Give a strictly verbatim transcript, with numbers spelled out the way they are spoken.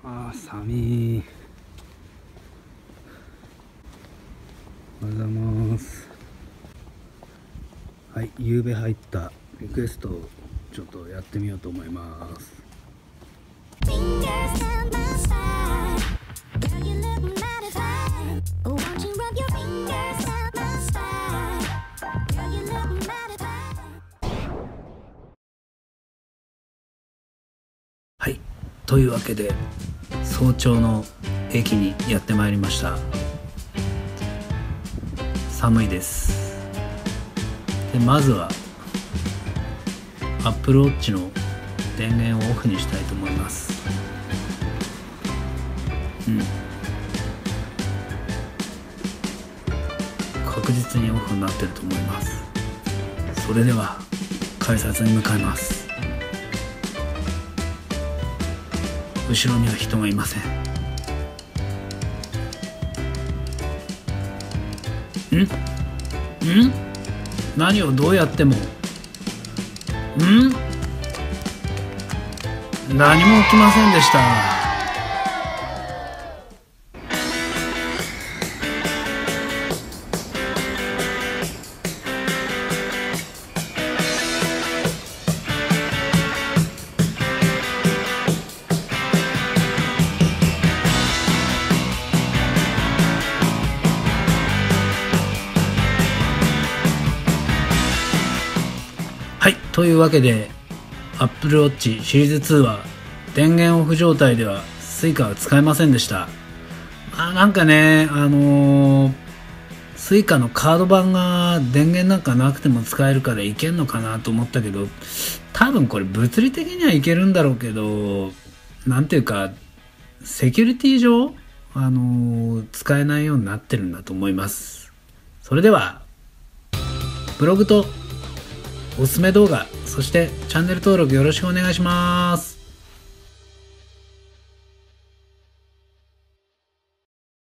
あー寒い。おはようございます。はい、夕べ入ったリクエストをちょっとやってみようと思います。はい、というわけで早朝の駅にやってまいりました。寒いです。でまずは Apple Watch の電源をオフにしたいと思います。うん確実にオフになってると思います。それでは改札に向かいます。後ろには人がいません。んん何をどうやってもん何も起きませんでした。はい、というわけで Apple Watch シリーズツーは電源オフ状態では Suica は使えませんでした。まあなんかね、あのー、Suica のカード版が電源なんかなくても使えるからいけんのかなと思ったけど、多分これ物理的にはいけるんだろうけど、なんていうかセキュリティ上、あのー、使えないようになってるんだと思います。それではブログとおすすめ動画、そしてチャンネル登録よろしくお願いします。